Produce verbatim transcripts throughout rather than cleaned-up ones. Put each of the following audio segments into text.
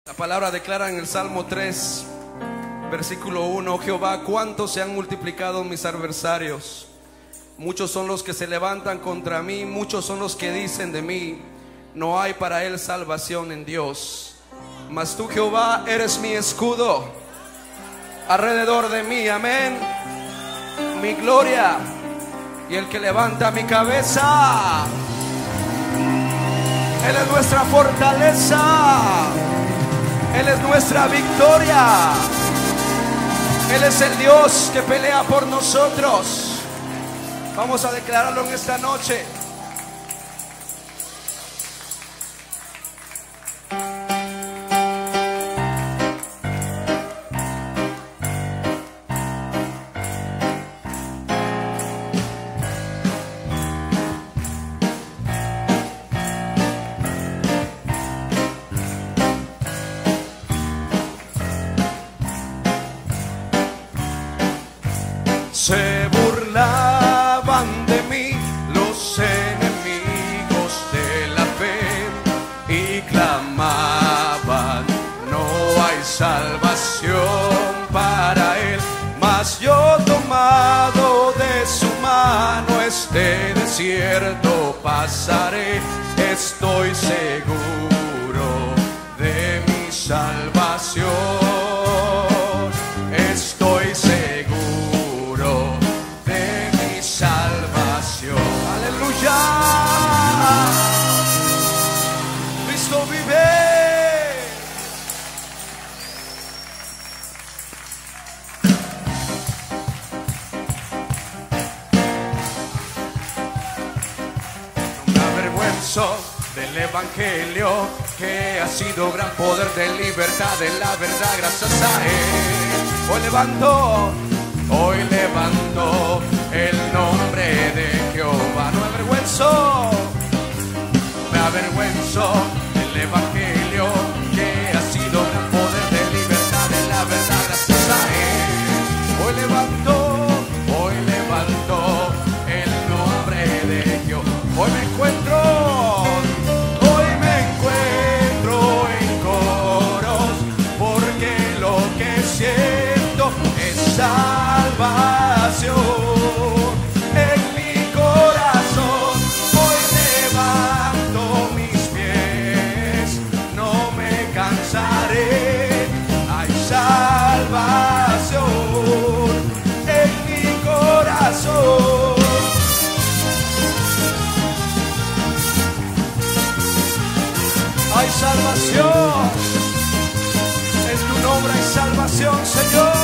La palabra declara en el Salmo tres, versículo uno: Jehová, cuánto se han multiplicado mis adversarios. Muchos son los que se levantan contra mí, muchos son los que dicen de mí, no hay para él salvación en Dios. Mas tú, Jehová, eres mi escudo alrededor de mí, amén, mi gloria y el que levanta mi cabeza. Él es nuestra fortaleza, Él es nuestra victoria, Él es el Dios que pelea por nosotros. Vamos a declararlo en esta noche. Se burlaban de mí los enemigos de la fe y clamaban, no hay salvación para él. Mas yo, tomado de su mano, este desierto pasaré. Estoy seguro de mi salvación, estoy seguro de mi salvación. Aleluya, Cristo vive. No me avergüenzo del evangelio, que ha sido gran poder de libertad, de la verdad, gracias a él. Hoy levanto, hoy levanto el nombre de Jehová. No me avergüenzo, no me avergüenzo del evangelio, que ha sido gran poder de libertad, de la verdad, gracias a él. Hoy levanto, hoy levanto el nombre de Jehová. Hoy me encuentro, hoy me encuentro en coros, porque lo que siento es salvación en mi corazón. Hoy levanto mis pies, no me cansaré. Hay salvación en mi corazón. Hay salvación, en tu nombre hay salvación, Señor.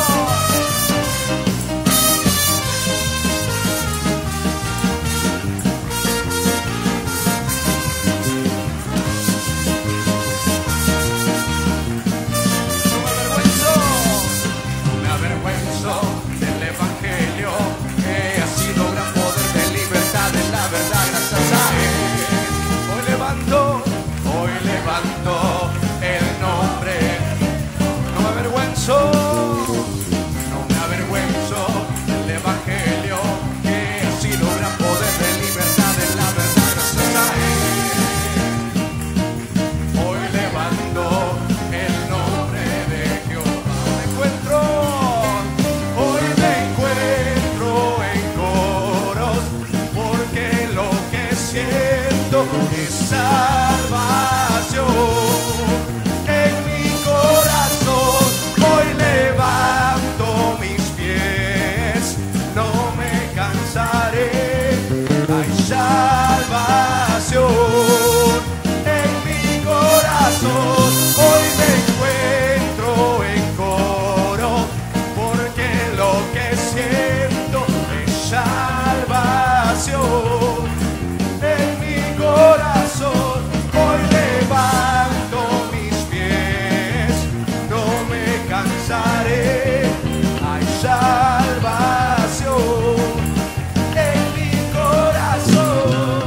No me avergüenzo, no me avergüenzo del evangelio, que ha sido gran poder de libertad, de la verdad, gracias a él. Hoy levanto, hoy levanto el nombre. No me avergüenzo, no me avergüenzo del evangelio, que ha sido gran poder de libertad, de la verdad, gracias a él. Hoy levanto el nombre de Jehová. Me encuentro, hoy me encuentro en coros, porque lo que siento es salvación en mi corazón. Hoy levanto mis pies, no me cansaré. Hay salvación en mi corazón. Hoy me encuentro en coro, porque lo que siento es salvación en mi corazón. Hoy levanto mis pies, no me cansaré. Hay salvación en mi corazón.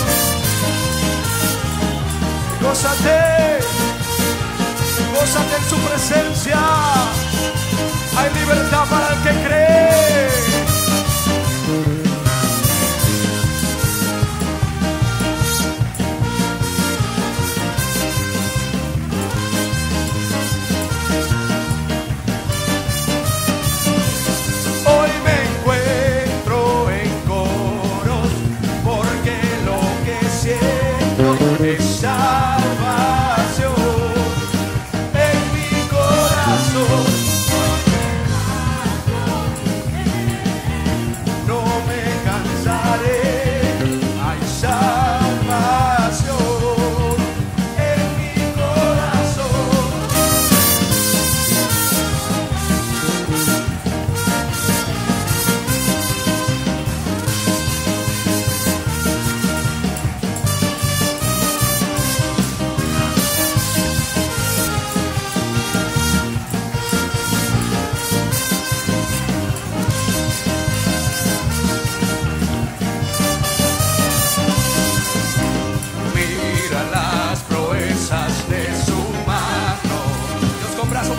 Gózate, gózate en su presencia. Hay libertad para el que cree.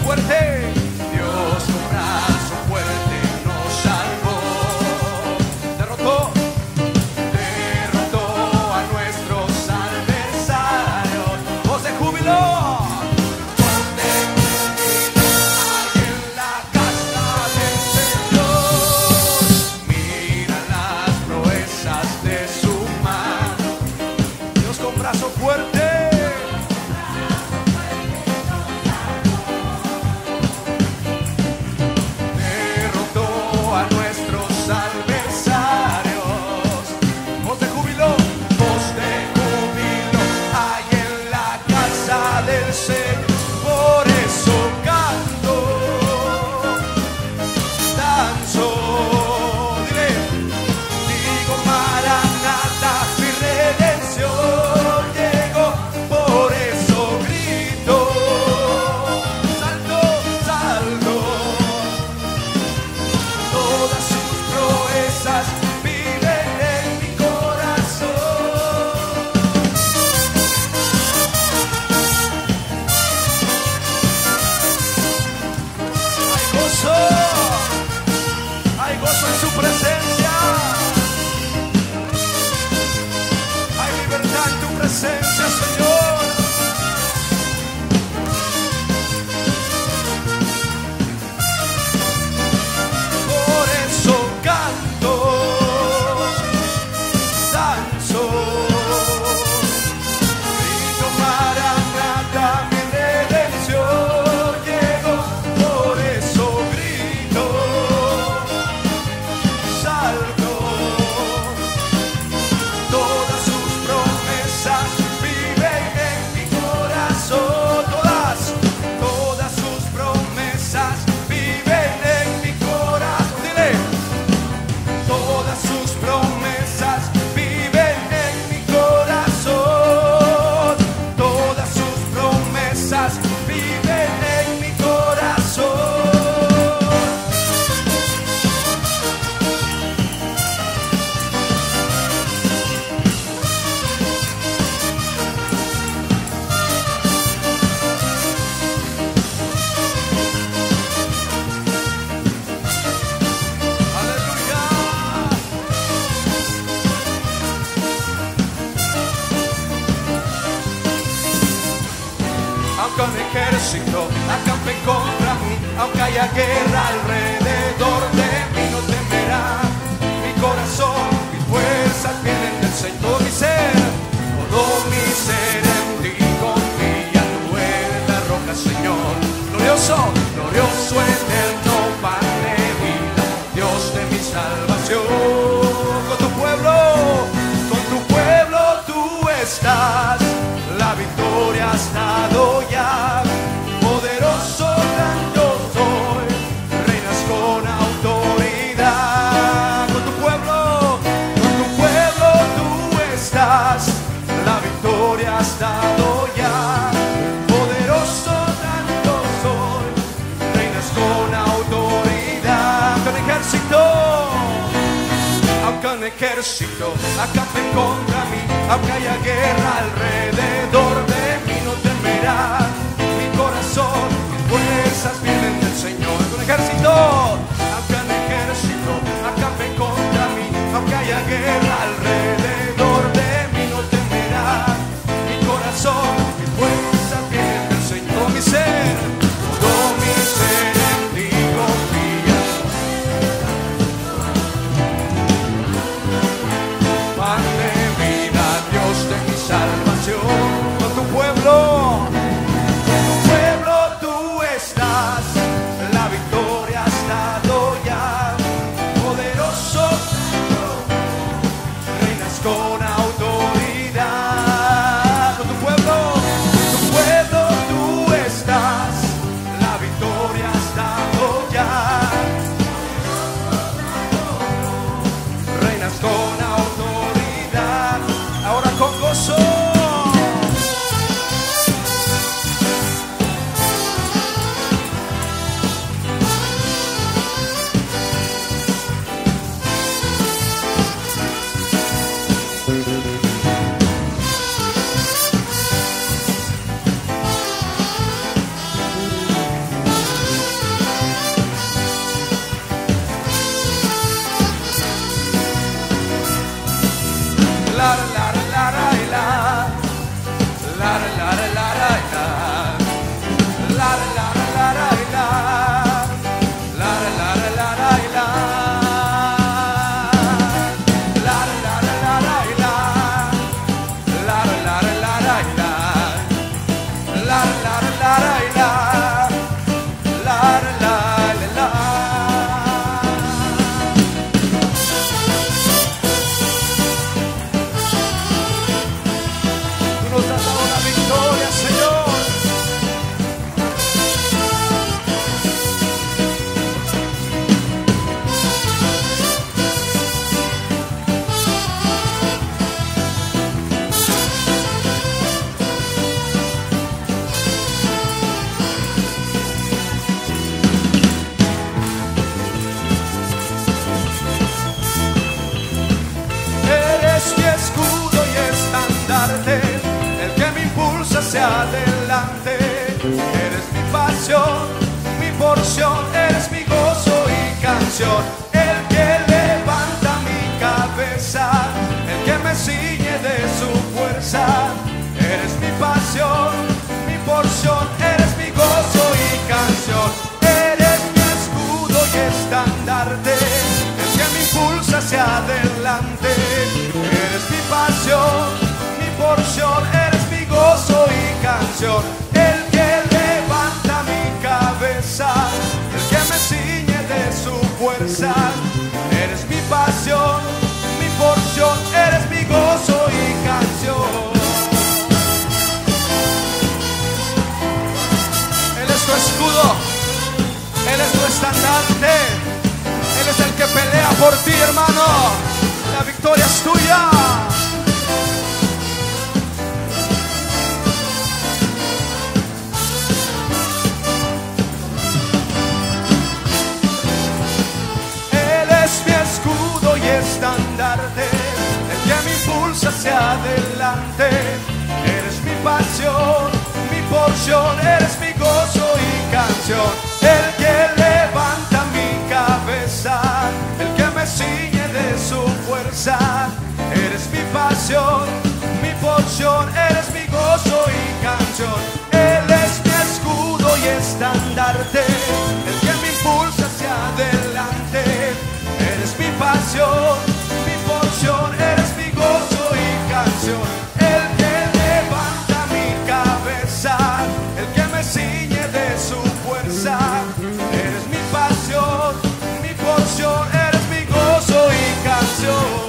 fuerte. Dios con brazo fuerte nos salvó. Derrotó, derrotó a nuestros adversarios. Voz de júbilo. Voz de júbilo hay en la casa del Señor. Mira las proezas de su mano. Dios con brazo fuerte. Hay gozo en su presencia. Hay libertad en tu presencia, Señor. Por eso canto, danzo, grito Maranatha, mi redención llegó. Por eso grito, salto, todas sus promesas viven en mi corazón. Todas, todas sus promesas viven en mi corazón. Dile, todas sus promesas viven en mi corazón. Todas sus promesas viven en mi corazón. Aleluya. Aunque un ejército acampe contra mí, aunque haya guerra alrededor de mí, no temerá mi corazón. Mis fuerzas vienen del Señor, mi ser, todo mi ser en ti confía. Tú eres la roca, Señor, glorioso, glorioso, eterno, pan de vida, Dios de mi salvación. Con tu pueblo, con tu pueblo tú estás, la victoria has dado ya. Poderoso, gran yo soy, reinas con autoridad. Con tu pueblo, con tu pueblo tú estás, la victoria has dado ya. Poderoso, gran yo soy, reinas con autoridad. Con ejército, aunque un ejército acampe contra mí, aunque haya guerra alrededor de mí, no temerá mi corazón. Mis fuerzas vienen del Señor. Un ejército, aunque un ejército acampe contra mí, aunque haya guerra alrededor de mí, no temerá mi corazón. Mis fuerzas vienen del Señor. Mi ser, todo mi ser en ti confía. Pan de vida, Dios de mi salvación. Con tu pueblo, hacia adelante. Eres mi pasión, mi porción, eres mi gozo y canción. El que levanta mi cabeza, el que me ciñe de su fuerza. Eres mi pasión, mi porción, eres mi gozo y canción. Eres mi escudo y estandarte, el que me impulsa hacia adelante. Eres mi pasión, mi porción, eres mi gozo y canción. El que levanta mi cabeza, el que me ciñe de su fuerza. Eres mi pasión, mi porción, eres mi gozo y canción. Él es tu escudo, Él es tu estandarte, Él es el que pelea por ti, hermano. La victoria es tuya. Él es mi escudo y estandarte, el que me impulsa hacia adelante. Eres mi pasión, mi porción, eres mi gozo y canción. El que levanta mi cabeza, el que me ciñe de su fuerza. Eres mi pasión, mi porción, eres mi gozo y canción. Él es mi escudo y estandarte, el que me impulsa hacia adelante. Eres mi pasión, mi porción, eres mi gozo y canción. El que levanta mi cabeza, el que me ciñe de su fuerza. Eres mi pasión, mi porción, eres mi gozo y canción.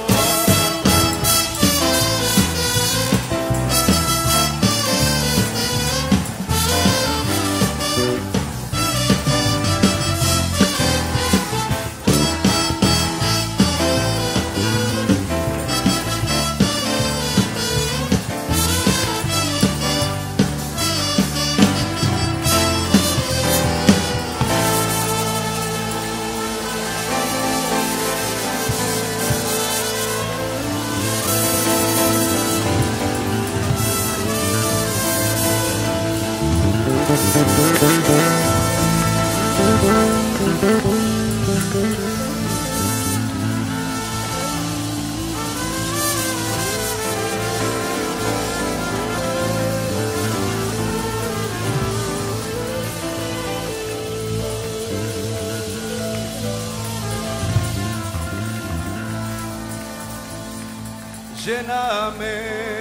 Lléname,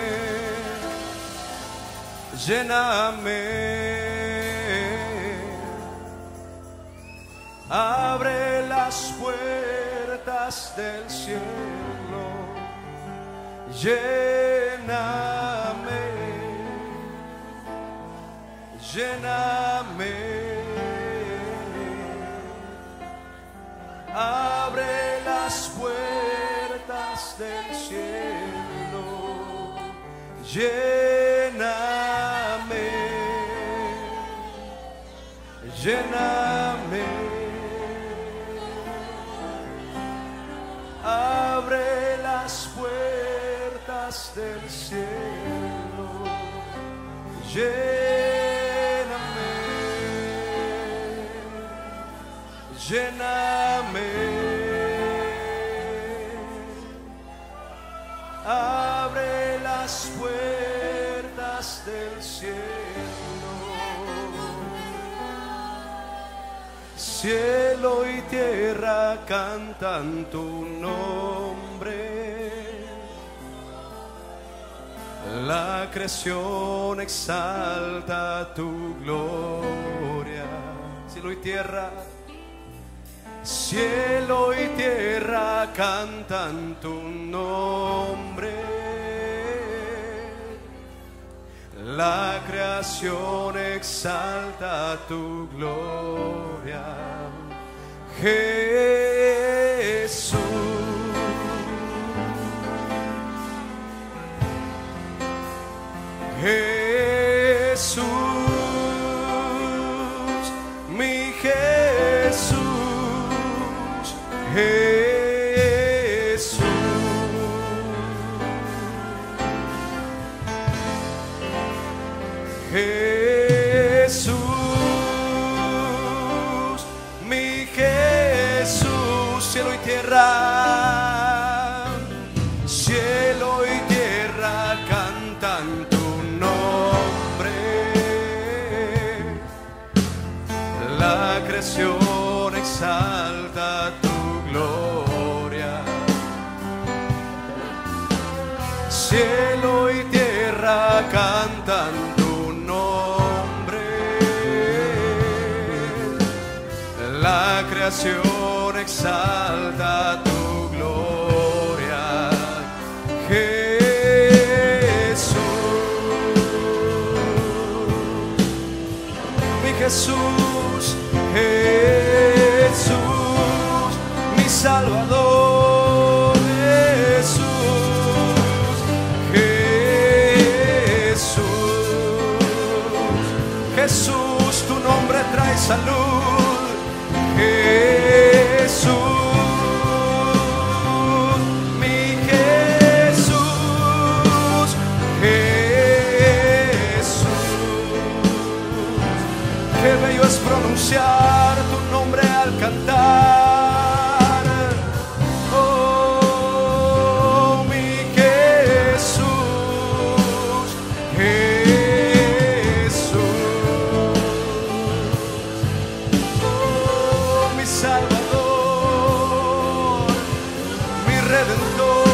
lléname, abre las puertas del cielo, lléname, lléname, abre las puertas del cielo, lléname, lléname, abre las puertas del cielo, lléname, lléname, abre las puertas del cielo. Cielo y tierra cantan tu nombre, la creación exalta tu gloria. Cielo y tierra, cielo y tierra cantan tu nombre, la creación exalta tu gloria. Jesús, Jesús, mi Jesús, Jesús, creación exalta tu gloria. Cielo y tierra cantan tu nombre. La creación exalta tu gloria, Jesús. Mi Jesús, Jesús, mi Salvador, Jesús, Jesús, Jesús, tu nombre trae salud, Jesús, mi Jesús, Jesús. Qué bello es pronunciar tu nombre al cantar. Oh, mi Jesús, Jesús. Oh, mi Salvador, mi Redentor,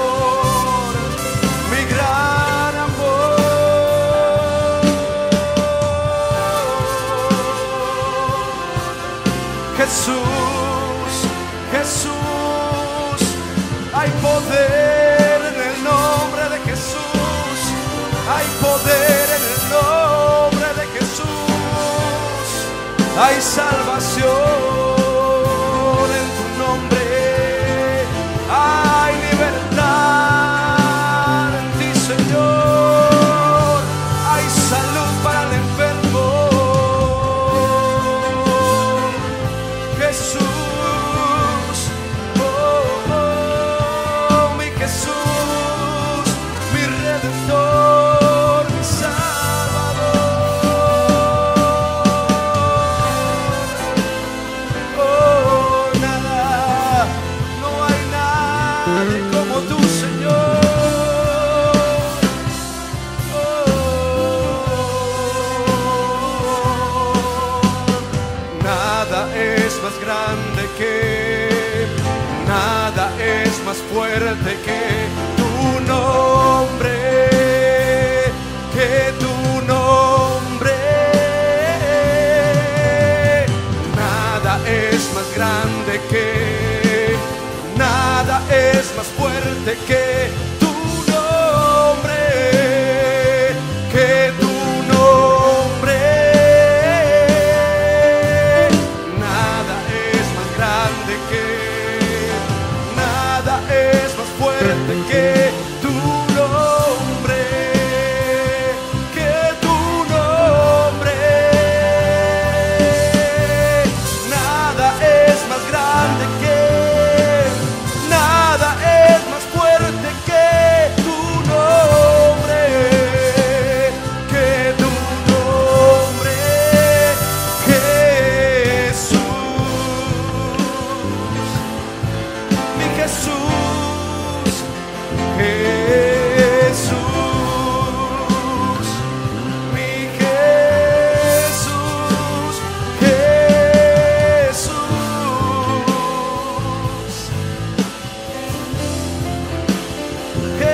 mi gran amor. Jesús, Jesús, hay poder en el nombre de Jesús, hay poder en el nombre de Jesús, hay salvación en tu nombre, hay libertad en ti, Señor, hay salud para el enfermo. Jesús, oh, oh, mi Jesús, mi Redentor, mi Salvador. Oh, nada, no hay nadie como tú, Señor. Oh, nada es más grande que, nada es más fuerte que tu nombre, que tu nombre. Nada es más grande que, nada es más fuerte que tu nombre, que tu nombre. Nada es más grande que, nada es más fuerte que tu nombre, que tu nombre. Nada es más grande que, nada es más fuerte que tu nombre, que tu nombre, Jesús, mi Jesús, Jesús, mi Jesús, Jesús,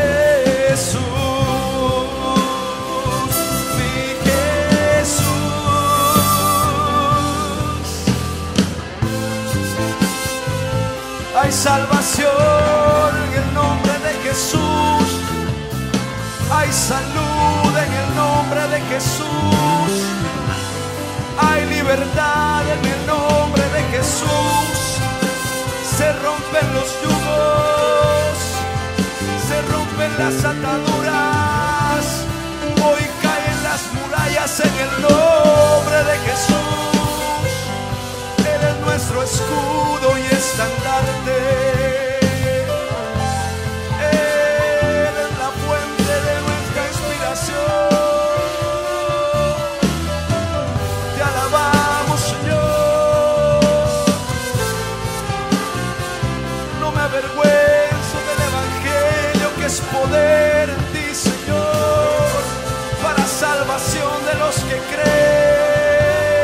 Jesús, mi Jesús. Hay salvación en el nombre de Jesús, hay salud en el nombre de Jesús, hay libertad en el nombre de Jesús. Se rompen los yugos, se rompen las ataduras, hoy caen las murallas en el nombre de Jesús. Él es nuestro escudo y estandarte, Él es la fuente de nuestra inspiración. Te alabamos, Señor, no me avergüenzo del Evangelio, que es poder en ti, Señor. salvación de los que creen.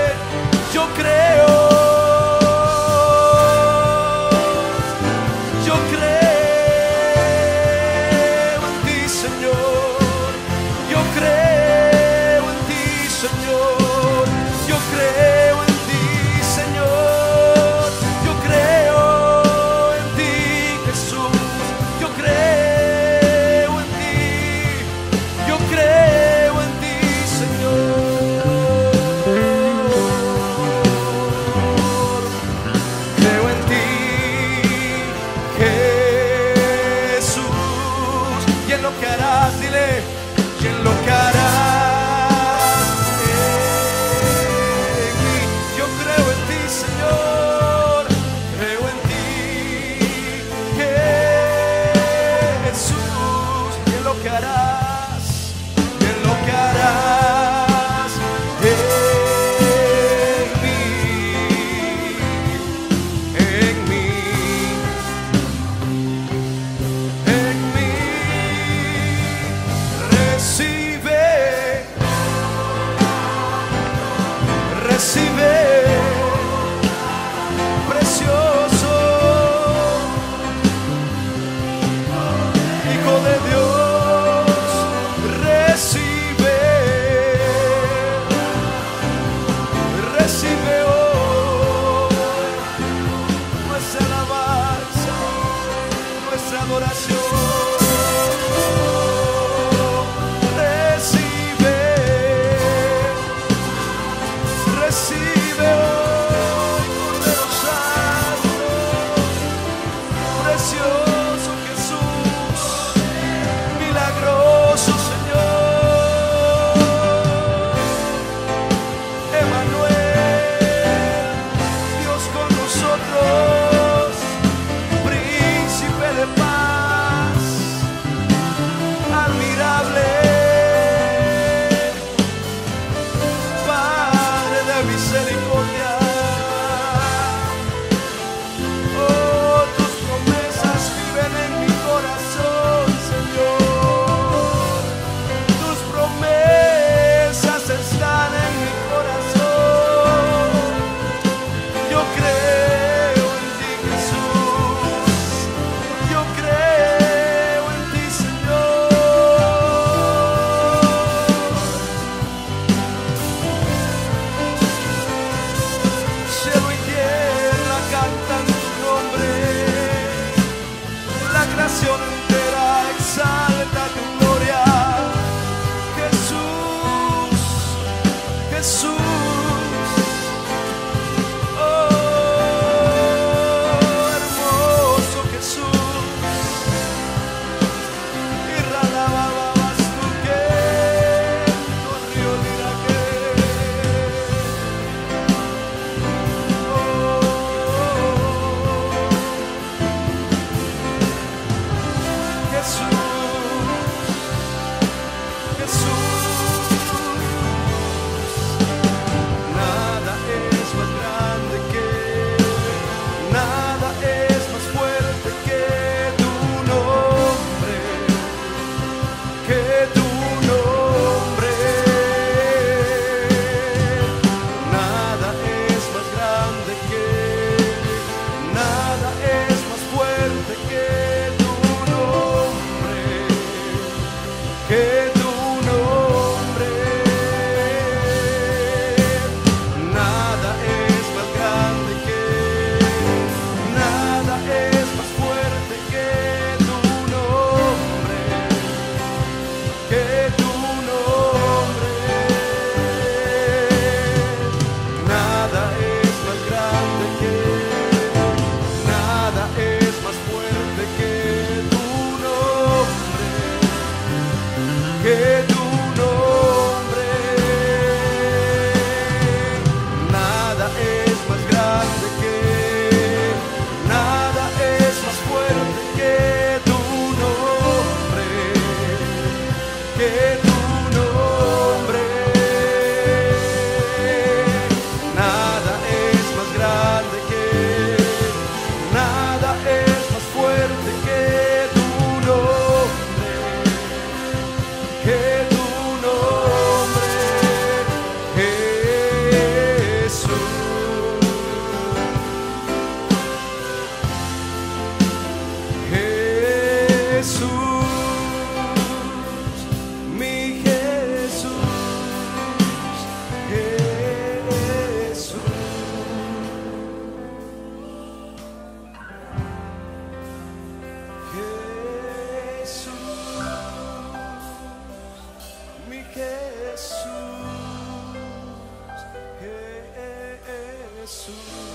Jesús.